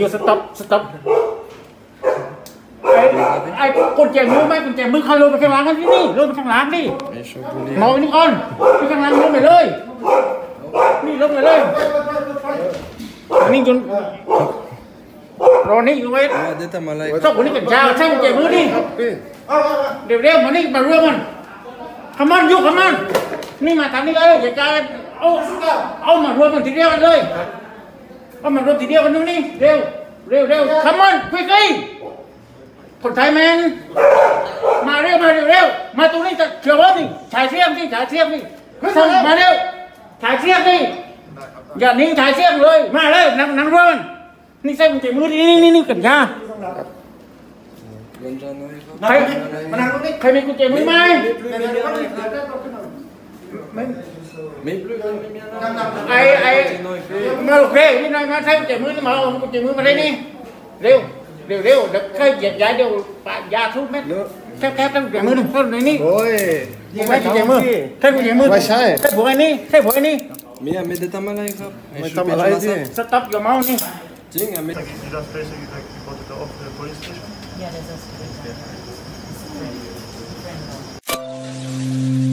you stop ไอ้กุญแจมือไหมกุญแจมือเขาลงไปข้างหลังกันที่นี่ลงไปข้างหลังดิมองนี่ก่อนไปข้างหลังลงไปเลยนี่ลงไปเลยนี่จนรอนี่อยู่ไว้ชอบคนนี้กันเช้าใช่กุญแจมือดิเดี๋ยวมานี่มาเรื่องมันขมันยุกขมันนี่มาทางนี้เลยอย่าใจเอามารวมกันทีเดียวกันเลยเอามารวมทีเดียวกันตรงนี้เร็วขมันคุยกันคนไทยแมนมาเร็วมาตรงนี้จะเชื่อว่าสิถ่ายเสียงสิมาเร็วถ่ายเสียงสิอย่านิ่งถ่ายเสียงเลยมาเลยนั่งรวนนี่ใส่กุญแจมือนี่กันยาใครมีกุญแจมือไหมไอ้มาโอเคนี่นายมาใช้กุญแจมือมาเอากุญแจมือมาได้นี่เร็วเดี๋ยวเคยเหยียดย้ายเดี๋ยวยาทุบเม็ดแคบตั้งกุญแจมือหนึ่งต้นในนี้โอ้ยยังไม่กุญแจมือใช่กุญแจมือไม่ใช่ผัวไอ้นี่เมียไม่ได้ทำอะไรครับไม่ทำอะไรสิสต็อปอย่าเมานี่จริงอ่ะไม่ That's basically like reported off the police station. Yeah, that's